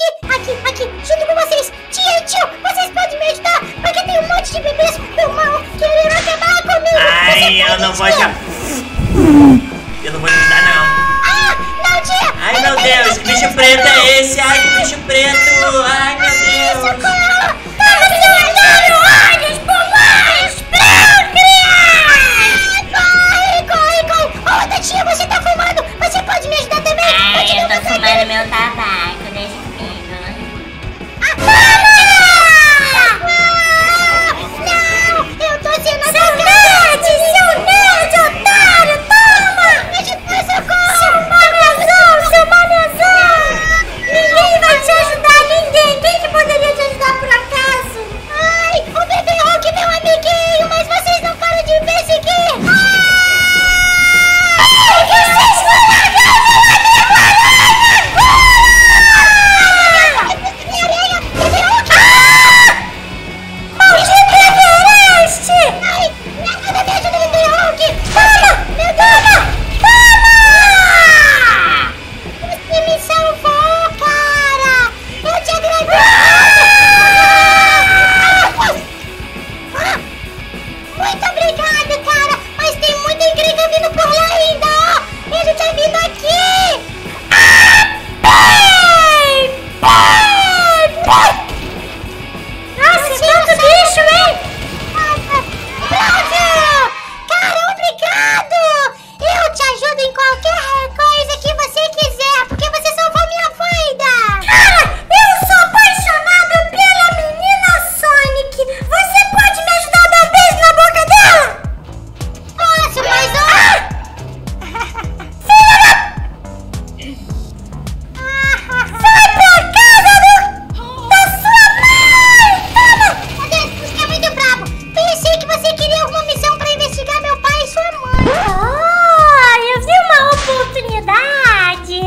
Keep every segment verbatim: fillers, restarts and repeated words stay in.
aqui, aqui, aqui, junto com vocês. Tia e tio, vocês podem me ajudar, porque tem um monte de bebês do mal querendo acabar comigo. Ai, eu não vou ajudar. Eu não vou ajudar, não. Ah, não, tia. Ai, meu Deus, que bicho preto é esse? Ai, que bicho preto. Ai, meu Deus. Socorro. Tava soltando olhos por mais pra criar. Corre, corre, corre. Ô, Tatinha, você tá fumando. Você pode me ajudar também? Ai, eu tô fumando meu tabaco, deixa comigo. Ah, não, eu tô sendo atacada. Seu nerd, otário, toma. Me ajuda, socorro. Seu manezão, seu manezão. Ninguém vai te ajudar, ninguém. Quem que poderia te ajudar por acaso? Ai, o bebê Hulk, meu amiguinho, mas vocês não param de me perseguir. Ai, que vocês vão largar minha aranha. Bebê Hulk. Maldito Everest! Ai, me ajuda, me ajuda, bebê Hulk. Toma, meu Deus. Toma! Você me salvou, cara. Eu te agradeço. Ah, muito obrigado, cara. Mas tem muita encrenca vindo por lá ainda, ó. Ele tá vindo aqui. Ah, pai! Pai! Pai! Nossa, quanto bicho, hein? Bravo! Cara, obrigado! Eu te ajudo em qualquer coisa que você quiser, porque você salvou minha vida! Cara, eu sou apaixonado pela menina Sonic! Você pode me ajudar a dar um beijo na boca dela? Posso, mas ó... Filha da... Sai pra casa do... da sua mãe! Toma! Cadê? Você é muito bravo! Pensei que você queria alguma missão pra investigar meu pai e sua mãe! Ah, eu vi uma oportunidade!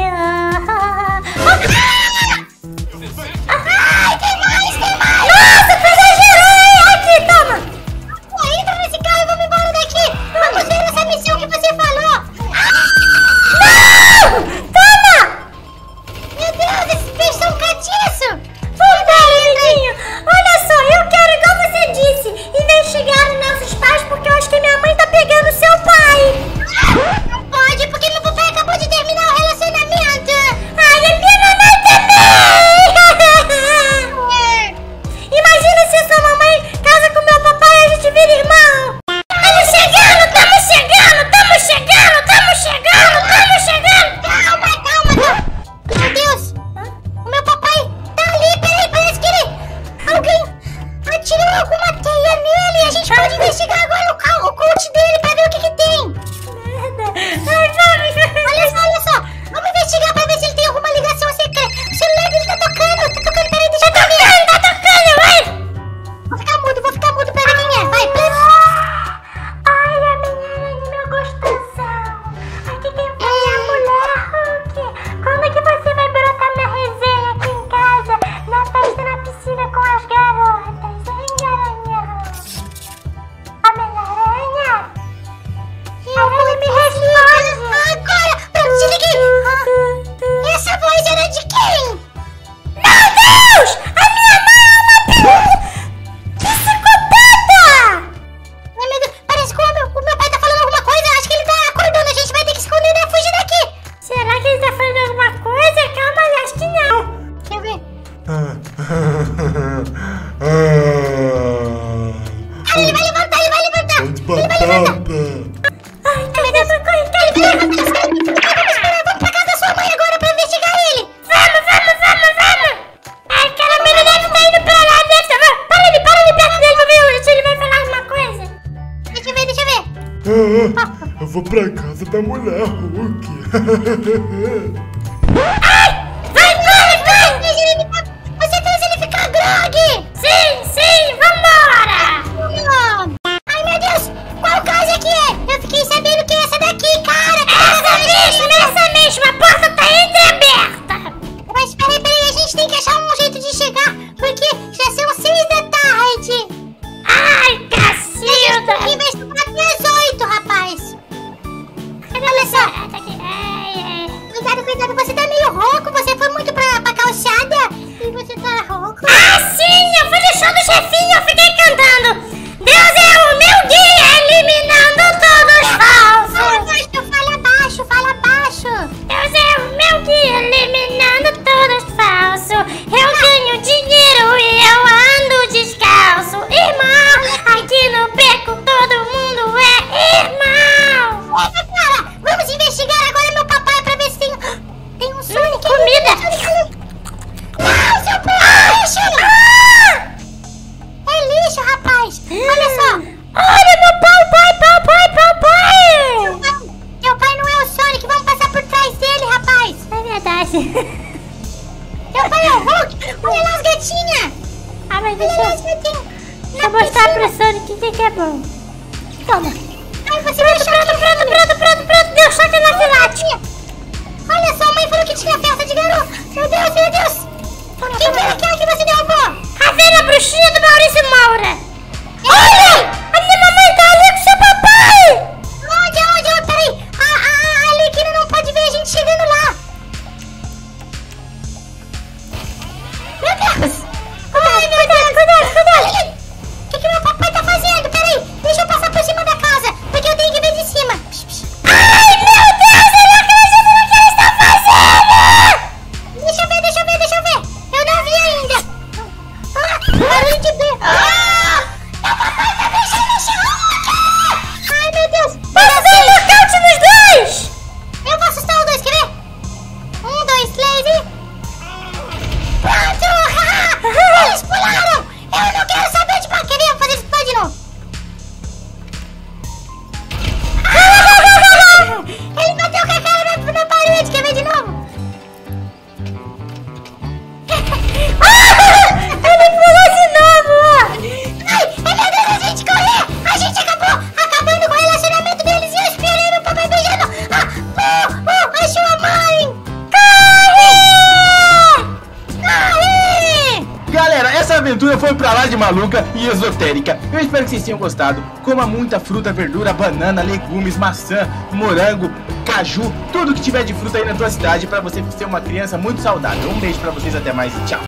Ai, tem mais, tem mais! Nossa, tu exagerou, hein? Aqui, toma! Pô, entra nesse carro e vamos embora daqui! Vamos ver essa missão que você falou! Não! Toma! Meu Deus, esses bichos são catiços! Vambora, amiguinho! Olha só, eu quero, igual você disse, investigar os nossos pais, porque eu acho que minha mãe tá pegando seu pai! Não pode, porque meu papai acabou de terminar o relacionamento! Ai, a minha mamãe também! Imagina se sua mamãe casa com meu papai e a gente vira irmão! Tamo chegando, tamo chegando, tamo chegando, tamo chegando, tamo chegando! Calma, calma, calma! Meu Deus! O meu papai tá ali, peraí, parece que ele... Alguém atirou alguma teia nele. A gente pode investigar agora o, ca- o coach dele pra ver o que que tem. Ai, vamos. Olha só, olha só. Vamos investigar pra ver se ele tem alguma ligação secreta. O celular dele tá tocando, tá tocando, peraí, deixa eu ver. Tá tocando, vai. Vou ficar mudo, vou ficar mudo pra ver quem é. Vai, play. Ai, a menina de meu gostoção. Aqui quem foi é a mulher Hulk. Quando que você vai brotar minha resenha aqui em casa? Na festa na piscina com as garotas, hein, garanhão? Homem-Aranha? Aranha, me responde! Agora! Pronto, te liguei! Essa voz era de quem? Meu Deus! A minha mãe é uma psicopata! Ai, meu Deus, parece que o meu, o meu pai tá falando alguma coisa. Acho que ele tá acordando, a gente vai ter que esconder, né? Fugir daqui! Será que ele tá falando alguma coisa? Calma, eu acho que não. Deixa eu ver. Ah, ele vai levantar, ele vai levantar! Ele vai levantar! Ai, meu Deus, corre, corre, ele vai levantar! Vamos esperar, vamos pra casa da sua mãe agora pra investigar ele! Vamos, vamos, vamos, vamos! Ai, aquela menina deve tá indo pra lá dentro! Para ali, para ali perto dele pra ver se ele vai falar alguma coisa! Deixa eu ver, deixa eu ver! Ah, eu vou pra casa da mulher Hulk. Ai! Vai, vai, vai! Você fez ele ficar grog! Sim, sim, vambora! Ai, meu Deus! Qual casa que é? Eu fiquei sabendo que é essa daqui, cara! Essa mesma, essa mesma! A porta tá entreaberta! Mas peraí, peraí, a gente tem que achar um jeito de chegar, porque já são seis da tarde! Ai, cacilda! E vai estudar até as oito, rapaz! Olha só! Cuidado, cuidado, chefinho, eu fui no show do chefinho, eu fiquei cantando. Deus é o meu guia, eliminando todos falsos. Fala baixo, fala baixo. Deus é o meu guia, eliminando todos falsos. Eu ganho dinheiro e eu ando descalço. Irmão, aqui no beco todo mundo é irmão. Eita, cara, vamos investigar agora meu papai pra ver se tem, tem um Sonic. Comida. Não, seu pai é lixo. Ah! É lixo, rapaz. Olha só. Olha meu pau, pai, pau, pai, pau, pai. Meu pai não é o Sonic, vamos passar por trás dele, rapaz. É verdade. Meu pai é o Hulk. Olha lá as gatinhas. Ah, mas deixa eu... Deixa eu mostrar pro Sonic o que que é bom. Toma. Ai, você pronto, pronto, pronto, pronto, pronto, pronto. Deu choque na filate. Olha só, a mãe falou que tinha festa de garoto. Meu Deus, meu Deus. Quem foi aquela que você derrubou? A velha bruxinha do Maurício Moura. Olha! A minha mamãe tá ali com seu papai. Onde, onde, onde? Peraí. A, a, a Arlequina não pode ver a gente chegando lá. Meu Deus. Ai, meu Deus, cuidado, cuidado. O que que meu papai tá fazendo? Peraí, deixa eu passar por cima da casa, porque eu tenho que ver de cima. Ai, meu Deus, eu não acredito no que ele está fazendo. Deixa eu ver, deixa eu ver, deixa eu ver. Eu não vi ainda. Ah, barulho de ver. Ah, meu papai tá mexendo nesse Hulk. Ai, meu Deus. Posso dar um nocaute nos dois? Eu vou assustar os dois, quer ver? Um, dois, três e... Pronto! Eles pularam! Eu não quero saber de pra querer fazer isso tudo de novo! Ele bateu com a cara na, na parede, quer ver de novo? Ele pulou de novo! Ai, meu Deus, a gente correr! A gente acabou acabando com o relacionamento deles e eu esperei meu papai beijando! Ah, uh, uh, achou a mãe! Galera, essa aventura foi pra lá de maluca e esotérica. Eu espero que vocês tenham gostado. Coma muita fruta, verdura, banana, legumes, maçã, morango, caju, tudo que tiver de fruta aí na tua cidade pra você ser uma criança muito saudável. Um beijo pra vocês, até mais e tchau.